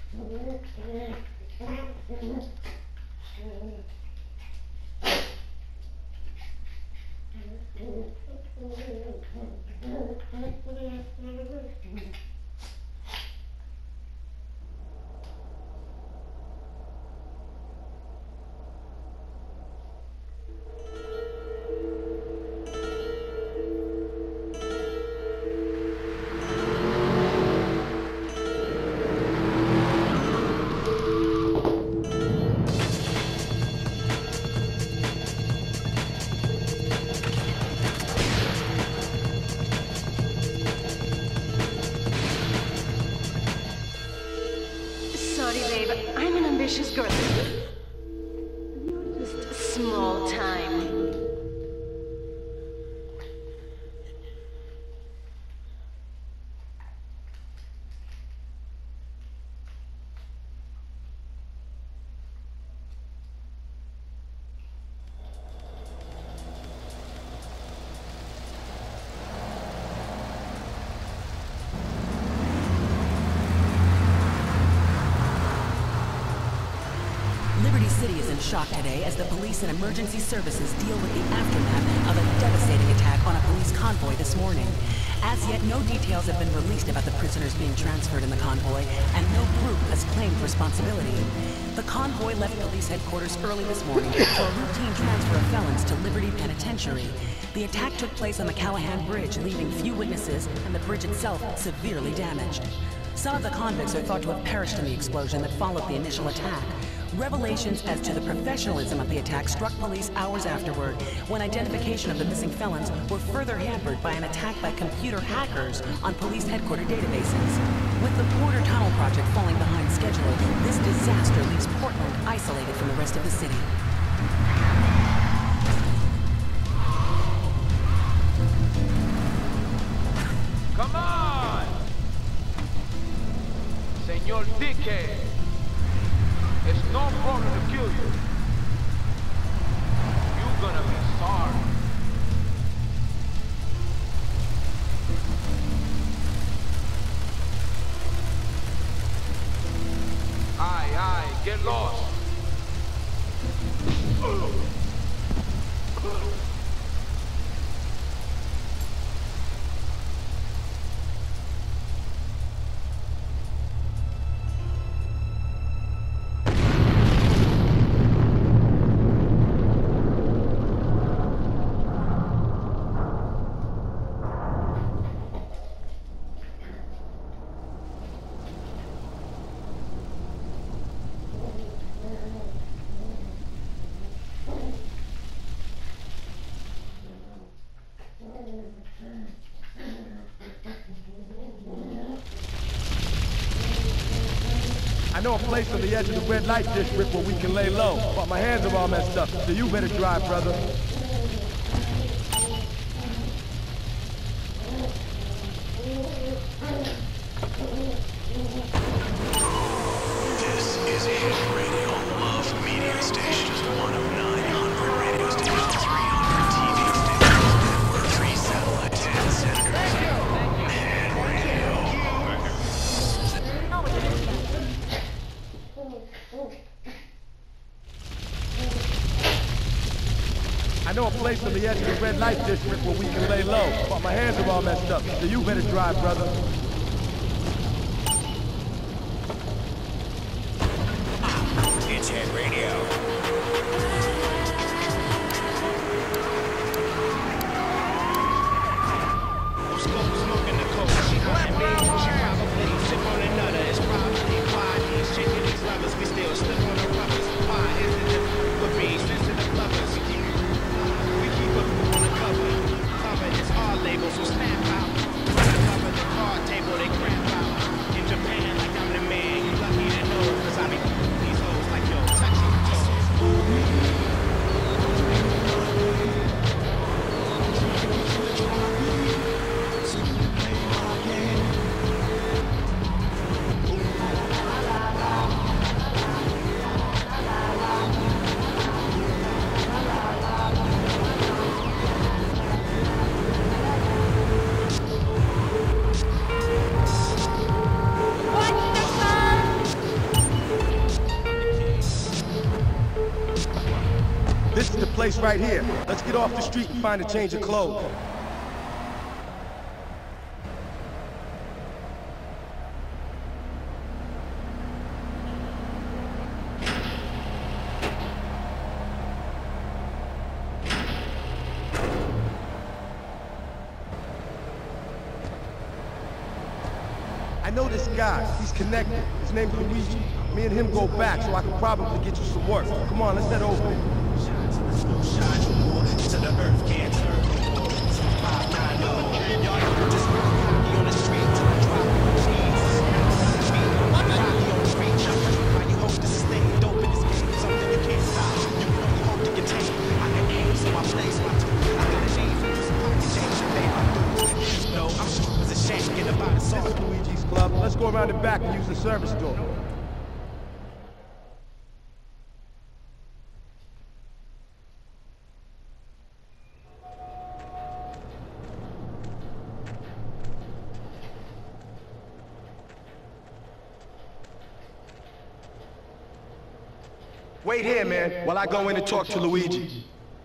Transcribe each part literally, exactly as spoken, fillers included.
Ambitious girl. You're just small time. City is in shock today as the police and emergency services deal with the aftermath of a devastating attack on a police convoy this morning. As yet, no details have been released about the prisoners being transferred in the convoy, and no group has claimed responsibility. The convoy left police headquarters early this morning for a routine transfer of felons to Liberty Penitentiary. The attack took place on the Callahan Bridge, leaving few witnesses and the bridge itself severely damaged. Some of the convicts are thought to have perished in the explosion that followed the initial attack. Revelations as to the professionalism of the attack struck police hours afterward, when identification of the missing felons were further hampered by an attack by computer hackers on police headquarters databases. With the Porter Tunnel project falling behind schedule, this disaster leaves Portland isolated from the rest of the city. Come on! Señor Dickhead! It's no problem to kill you. You're gonna be sorry. Aye, aye, get lost. I know a place on the edge of the red light district where we can lay low, but my hands are all messed up, so you better drive, brother. This is Hit Radio, Love Media Station, one of nine hundred radio stations, three hundred T V stations, network, three satellites, ten senators. Hit Radio. I know a place on the edge of the red light district where we can lay low, but my hands are all messed up, so you better drive, brother. It's Hit Radio. Labels will snap out. Cover the card table. place right here. Let's get off the street and find a change of clothes. I know this guy. He's connected. His name's Luigi. Me and him go back, so I can probably get you some work. Come on, let's head over there. Shine till the snow shines no more, till the earth can't turn no more. five nine no more. Y'all just rocky on the street till I drop your cheese. Rocky on the street, jumping. Why you hope to sustain dope in this game? Something you can't stop. You can only hope to contain. I can aim, so I place my tool. I got a name for this pocket change the day I do. You know, I'm sure as a shack in about a song. This is Luigi's Club. Let's go around the back and use the service door. Wait here, man, while I go in and talk to Luigi.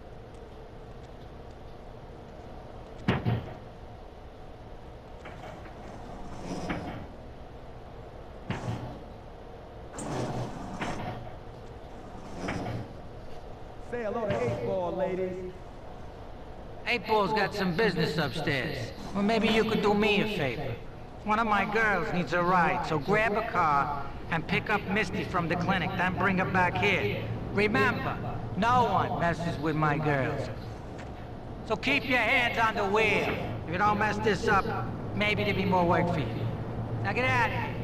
Say hello to eight ball, ladies. eight ball's got some business upstairs. Well, maybe you could do me a favor. One of my girls needs a ride, so grab a car and pick up Misty from the clinic, then bring her back here. Remember, no one messes with my girls. So keep your hands on the wheel. If you don't mess this up, maybe there'll be more work for you. Now get out of here.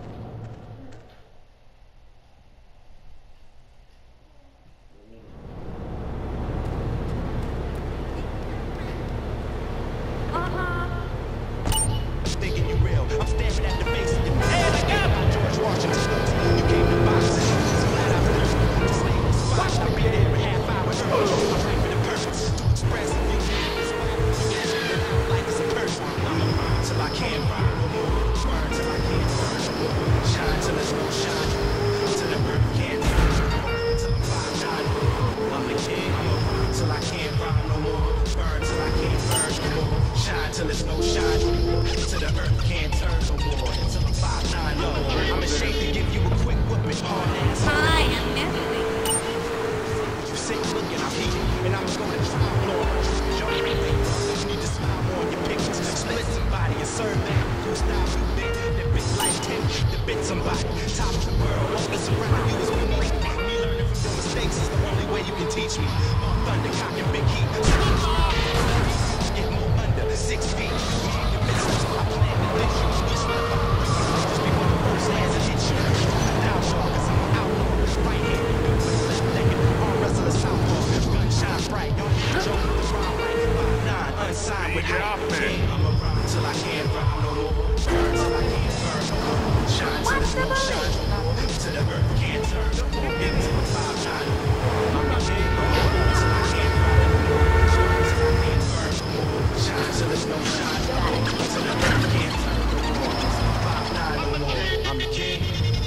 Thinking you real, I'm staring at the face of your head like I'm George Washington. You came to boxing, it's flat out blue. Just lay on the spot, I'll be there in half hour early. I'm right for the purpose to express if you can't inspire. Like it's a curse. I'ma burn till I can't burn no more. Burn till I can't burn no more. Shine till there's no shine. Till the earth can't turn no more. Till I'm five nine. I'm the king. I'ma burn till I can't burn no more. Burn till I can't burn no more. Shine till there's no shine. Till the earth can't turn no more. Until I'm five nine no more. I'm ashamed to give you a quick whooping, hard ass. Hi, I'm Natalie. You sit looking, I'm heated, and I'm gonna try more. Show me you need to smile more on your pictures. Split somebody and serve that. You style you bit, that bit like ten, to bit somebody. Top of the world, all that's around you is unique. Me learning from your mistakes is the only way you can teach me. More thunder, cock and big heat. Get more under six feet. Me and your business, I plan to ditch you. This motherfucker, just be one of the first hands that hit you. Down dog, cause I'm an outlaw. Right here, do it left naked. Arm wrestler, southpaw. Gun shine bright, don't hit the joke with the rhyme like five nine, unsigned with hype. Yeah, I'ma rhyme till I can't rhyme no more. Burn till I can't burn no more. Shine till there's no shine no more. Till the earth can't turn no more. Get to the five nine. I'm a king, I'ma rhyme till I can't rhyme no more. Burn till I can't burn no more. Shine till there's no shine no more. Till the earth can't turn no more. five nine no more. I'm the king.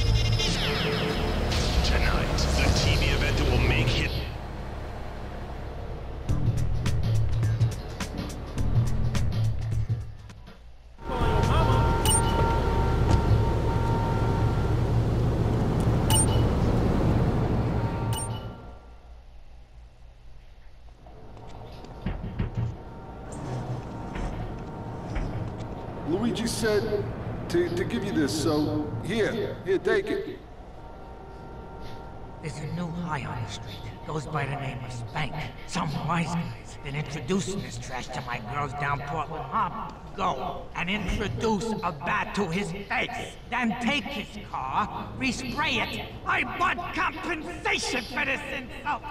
Tonight, the T V event that will make hit. Luigi said to, to give you this, so here, here, take it. There's a new high on the street. Goes by the name of Spank. Some wise guy's been introducing this trash to my girls down Portland Harbor. Go and introduce a bat to his face. Then take his car, respray it. I want compensation for this insult.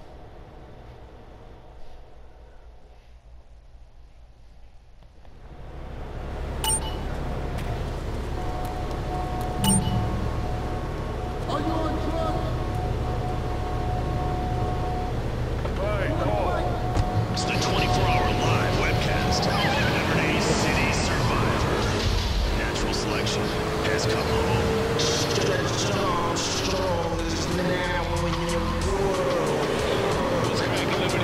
It's the twenty-four hour live webcast of Everyday City Survivor. Natural selection has come home. Strong, strong is now in your world. Who's cracking the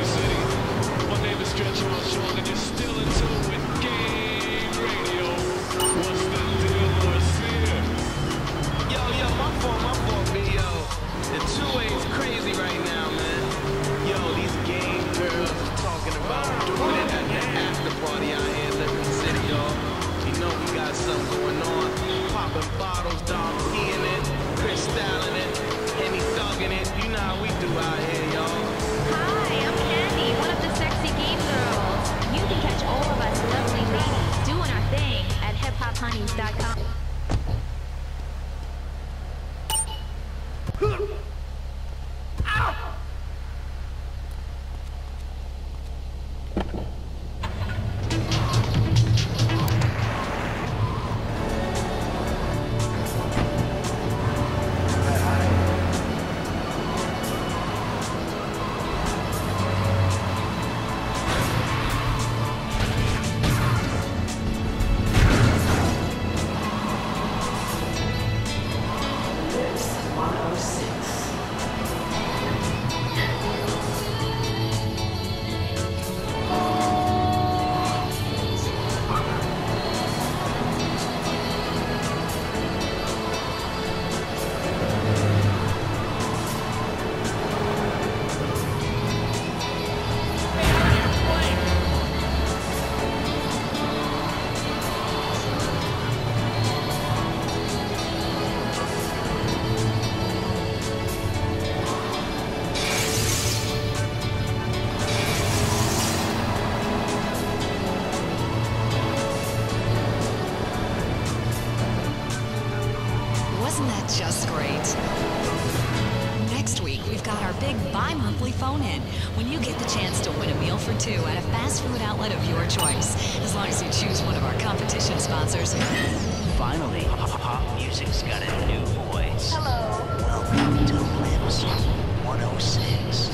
Wasn't that just great? Next week, we've got our big bi-monthly phone-in, when you get the chance to win a meal for two at a fast food outlet of your choice, as long as you choose one of our competition sponsors. Finally, pop music's got a new voice. Hello. Welcome to Lips one oh six.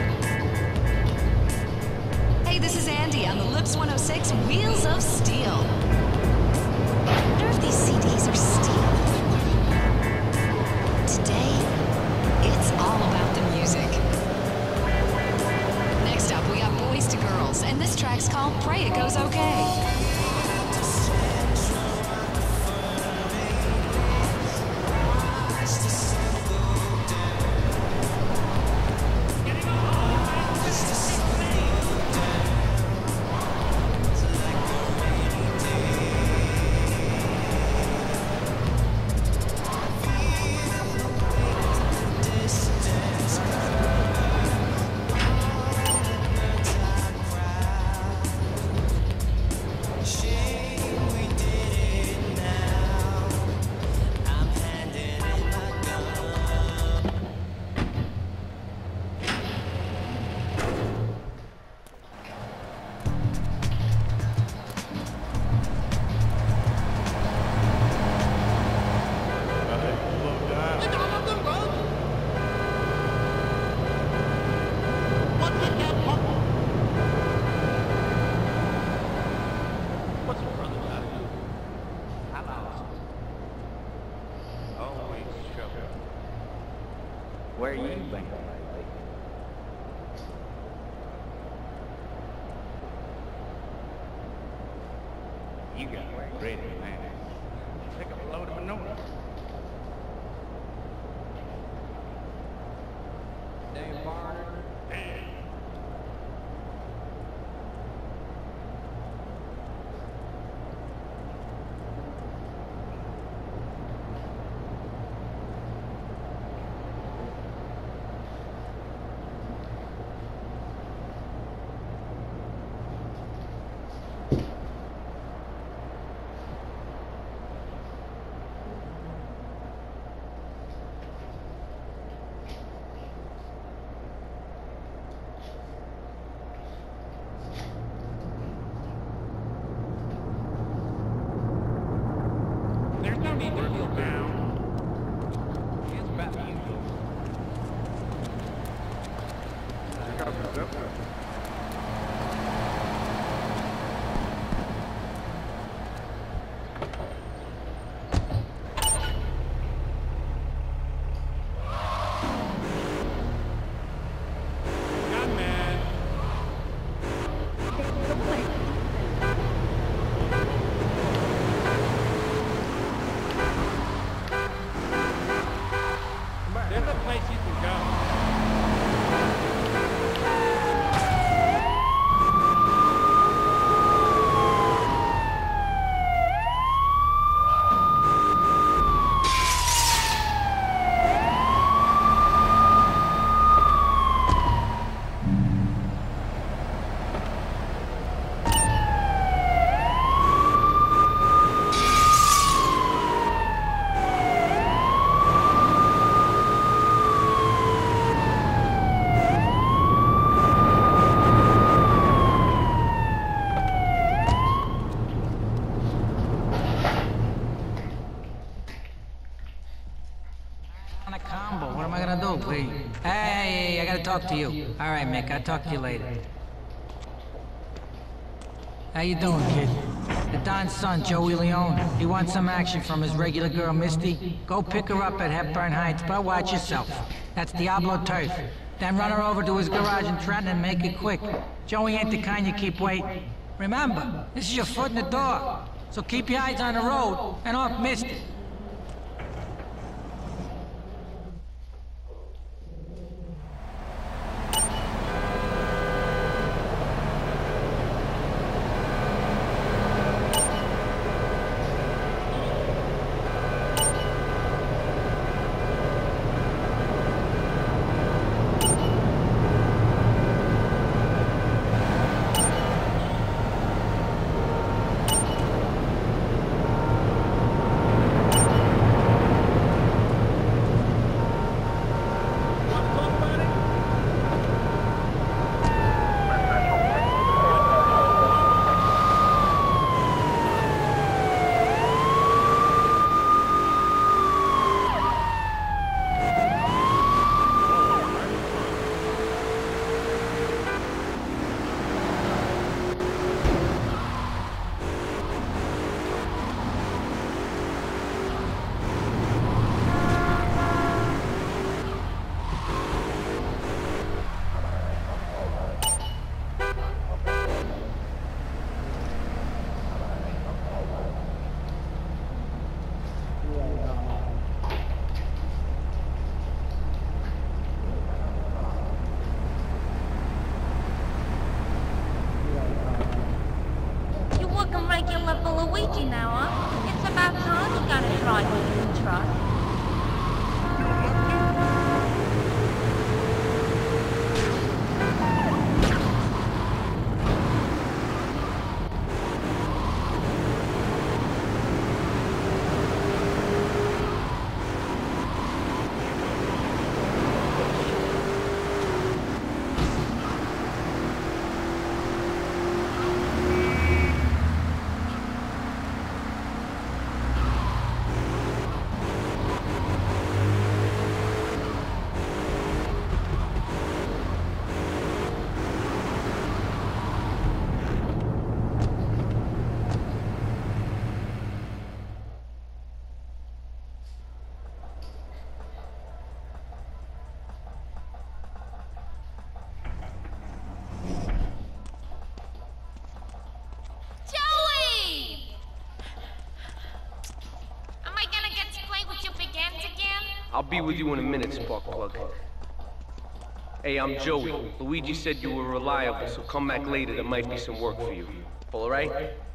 Hey, this is Andy on the Lips one oh six Wheels of Steel. I wonder if these C Ds are steel. Today, it's all about the music. Next up, we got Boys to Girls, and this track's called Pray It Goes Okay. Where you been lately? You got a great man. Pick up a load of manure. Dave Barner. Hey. There's no need to feel down. It's about you. There's a place you can go. On a combo. What am I gonna do? Hey, hey, hey, I gotta talk to you. All right, Mick, I'll talk to you later. How you doing, kid? The Don's son, Joey Leone. He wants some action from his regular girl, Misty. Go pick her up at Hepburn Heights, but watch yourself. That's Diablo turf. Then run her over to his garage in Trenton and make it quick. Joey ain't the kind you keep waiting. Remember, this is your foot in the door. So keep your eyes on the road and off Misty. Luigi now, huh? It's about time you got a driver you can trust. I'll be with you in a minute, Sparkplug. Hey, I'm Joey. Luigi said you were reliable, so come back later. There might be some work for you. All right?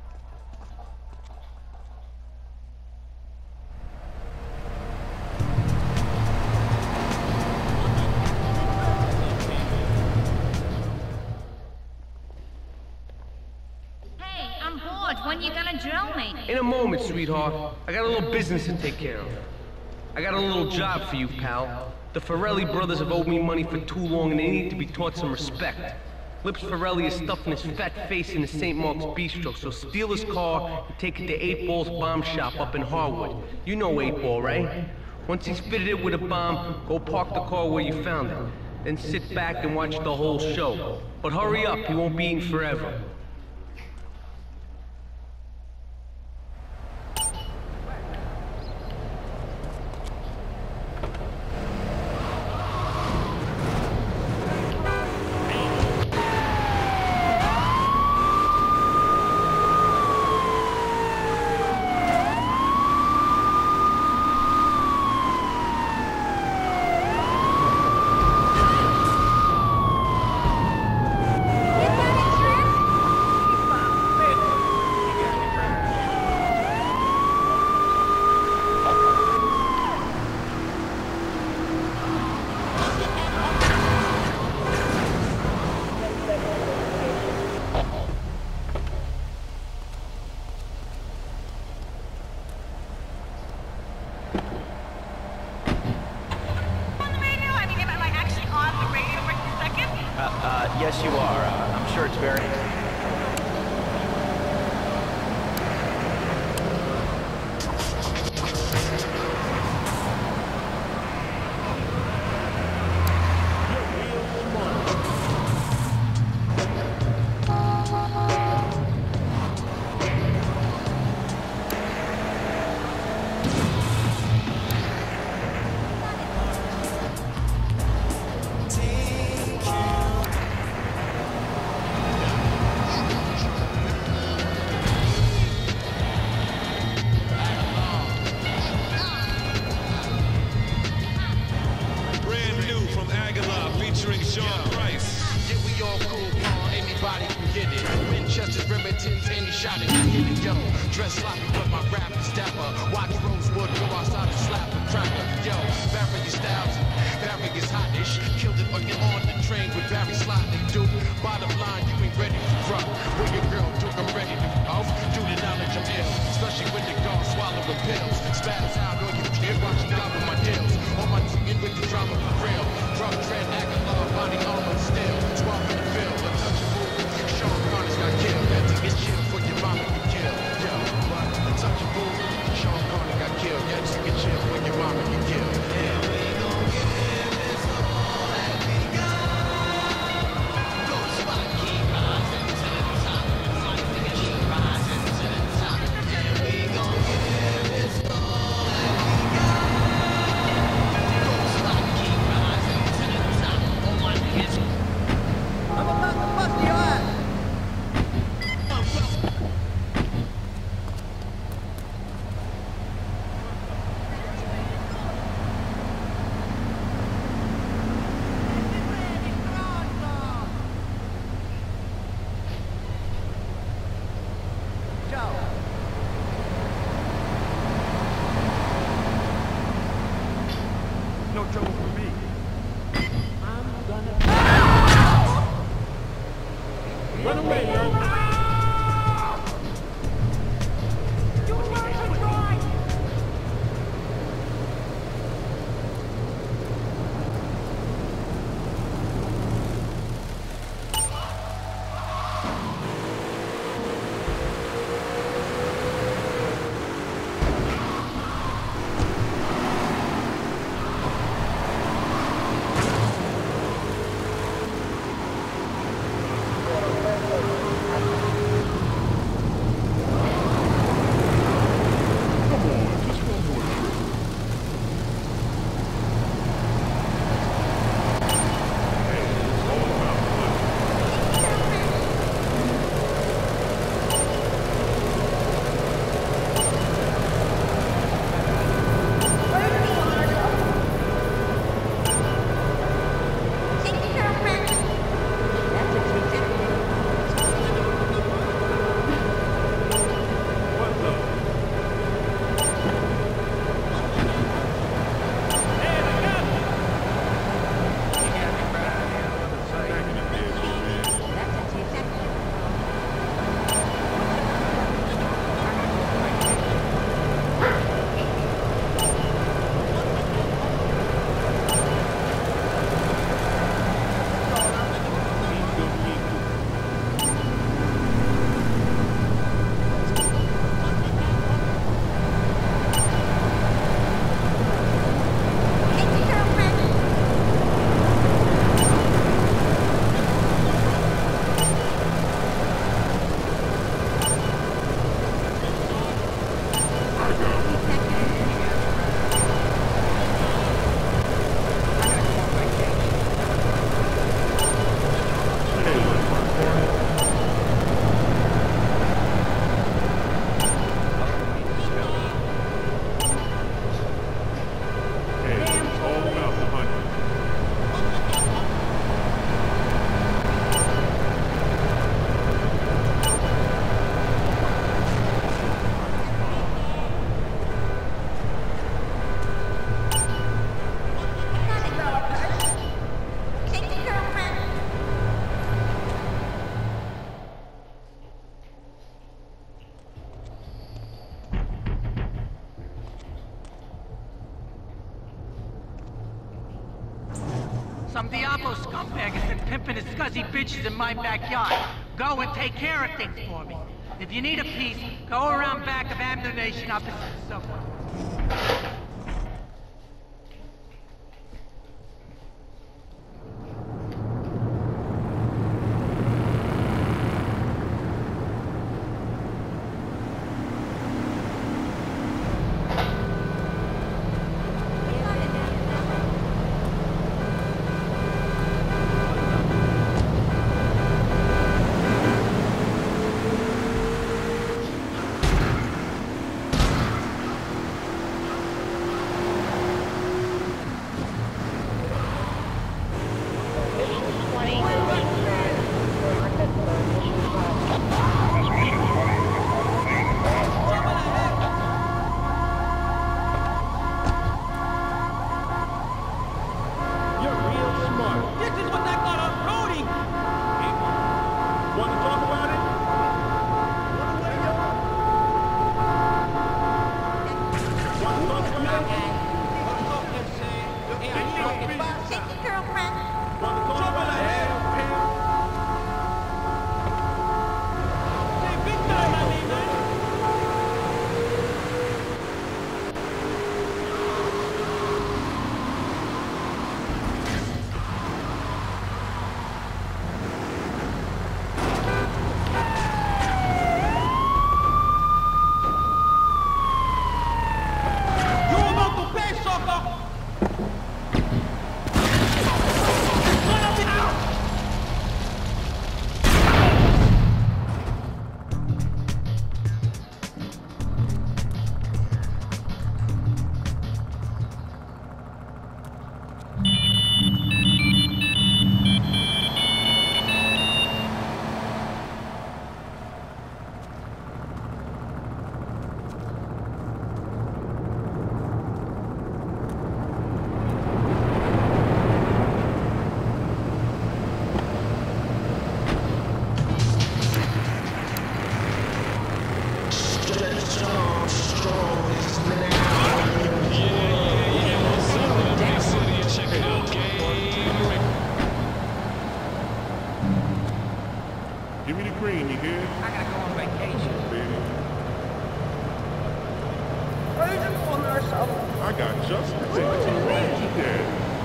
Hey, I'm bored. When you gonna drill me? In a moment, sweetheart. I got a little business to take care of. I got a little job for you, pal. The Ferrelli brothers have owed me money for too long and they need to be taught some respect. Lips Ferrelli is stuffing his fat face in the Saint Mark's Bistro, so steal his car and take it to eight Ball's bomb shop up in Harwood. You know eight Ball, right? Once he's fitted it with a bomb, go park the car where you found it. Then sit back and watch the whole show. But hurry up, he won't be eating forever. Yes, you are. Uh, I'm sure it's very... Dress sloppy, but my rap is dapper. Watch Rosewood go outside to slap a trapper. Yo, Barry is thousand, Barry is hot-ish. Killed it fucking on the train with Barry Slotnick, dude. Bottom line, you ain't ready to drop. Where your girl, dude, I'm ready to off. Do the knowledge I'm ill, especially when the guard swallowing pills. Spatters out on you, kid, watching out with my deals. On my team with the drama for real. Drug trend, Aguilar, body armor still. twelve in the field, untouchable. Sean Connor's got killed. Had to get chill for your mama to kill. Yo, what? Untouchable. Sean Conner got killed. Yeah, just get no trouble for me. Run away, yo. Some Diablo scumbag has been pimping his scuzzy bitches in my backyard. Go and take care of things for me. If you need a piece, go around back of Ammunition opposite the subway. I got just the thing to arrange you dead.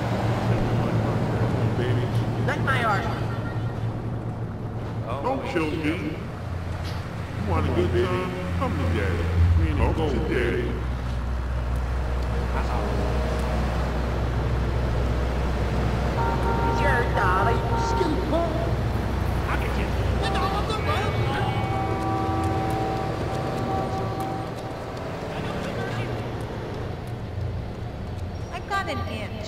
Baby. Like my art. Don't kill me. You want a good time? Come to daddy. Come to daddy. Your dolly, skin pull. I'll get you. With all of the rope. I got an inch.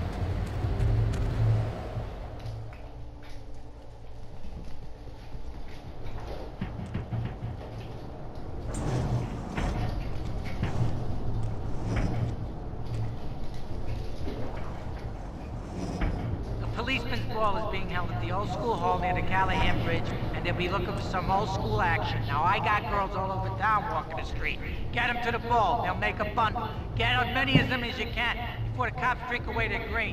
Policeman's ball is being held at the old school hall near the Callahan Bridge, and they'll be looking for some old school action. Now, I got girls all over town walking the street. Get them to the ball. They'll make a bundle. Get as many of them as you can before the cops drink away their green.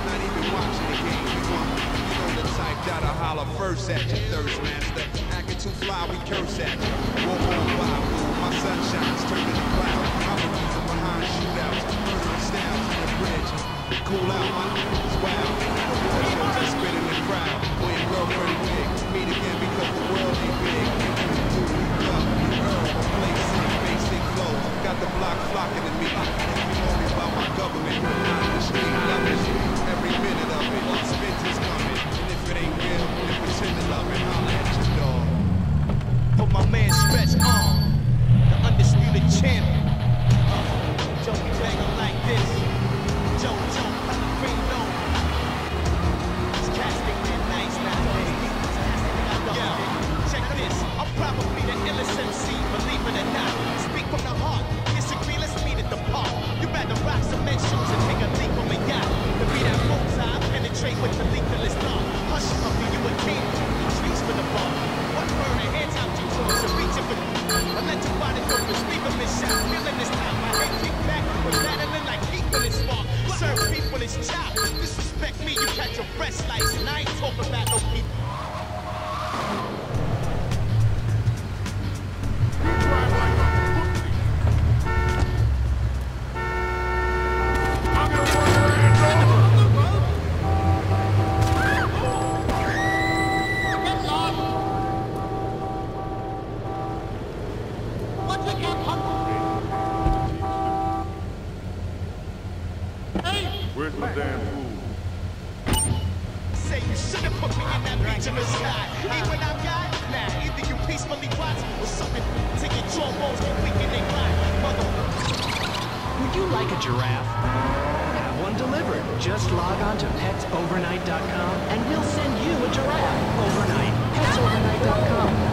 First at your thirst master, acting too fly, we curse at you. Walk on by, my sunshine's turning to cloud. I'm a reason behind shootouts, murdering styles on the bridge. Cool out, my niggas wild. The war shows just spit in the crowd. Boy, your girlfriend wig. Meet again because the world ain't big. Basic flow, got the block flocking to me. Worry about my government, not the street lovers. Every minute of it, expenses coming. And if it ain't real, then pretend to love it. Holla at your dog. Put my man Stretch on, the undisputed champion. Uh, Joe, we banging like this. Joe, Joe, Pellegrino. These cats think they're nice nowadays. Yo, check this. I'm probably the illest M C, believe it or not. Speak from the heart. Disagree, let's meet at the park. You rather rock cement shoes and take a leap from a yacht. To be that bullseye, penetrate with the lethalist thought. Hush, puppy, you a king. Trees for the bar. One bird and hands out two toes. So reach it for I let your body go to sleep of this shot. Feeling this time, my head kick back. We're rattling like heat when it's spark. Serve people it's chop. Disrespect me, you catch your breast slice. And I ain't talking about no people. Where's my damn food? Say you should have put me in that beach in the sky. Even I got now. Either you peacefully watch or something to your jawbones get weak and they grind. Mother. Would you like a giraffe? Have one delivered. Just log on to pets overnight dot com and we'll send you a giraffe overnight. pets overnight dot com.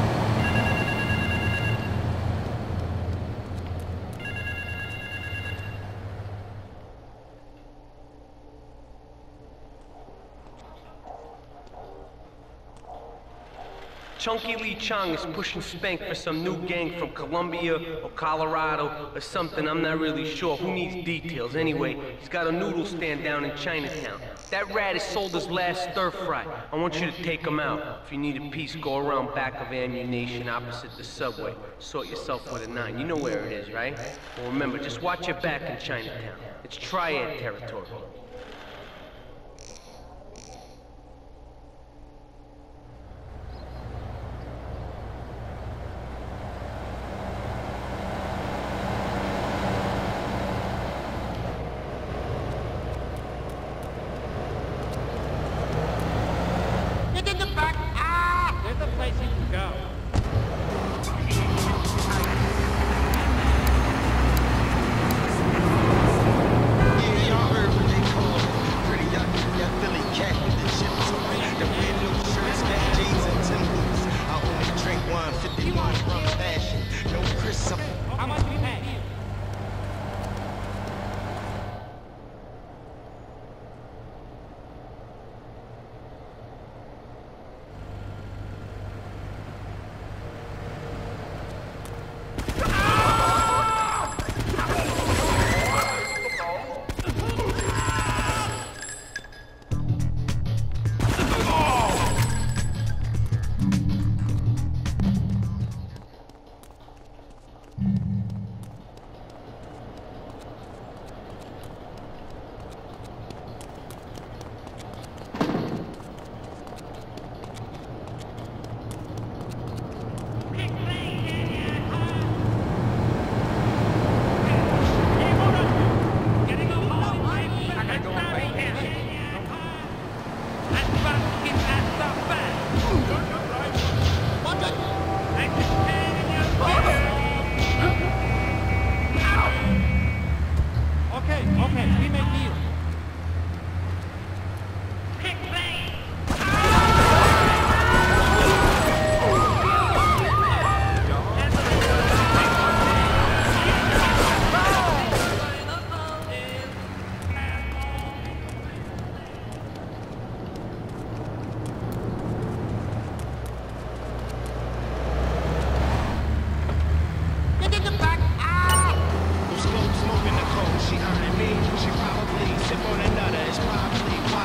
Chunky Lee Chong is pushing Spank for some new gang from Colombia or Colorado or something, I'm not really sure. Who needs details? Anyway, he's got a noodle stand down in Chinatown. That rat has sold his last stir-fry. I want you to take him out. If you need a piece, go around back of Ammunition opposite the subway. Sort yourself with a nine. You know where it is, right? Well, remember, just watch your back in Chinatown. It's triad territory.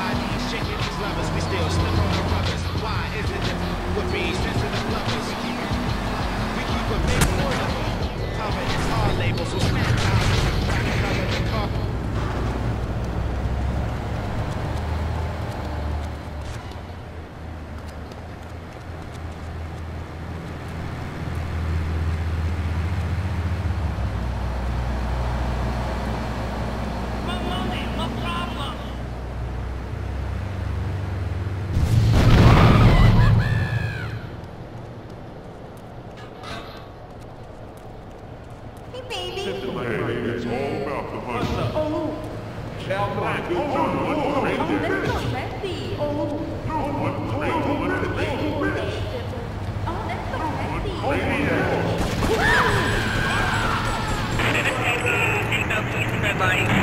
Lovers, we still slip on the rubbers. Why is it that we're being sensitive lovers? Hey, baby. Hey, it's all about the money. Oh. Shall I go on? Oh, let's go, Randy. Oh. No one ready. Oh, let's go, Randy. Red light.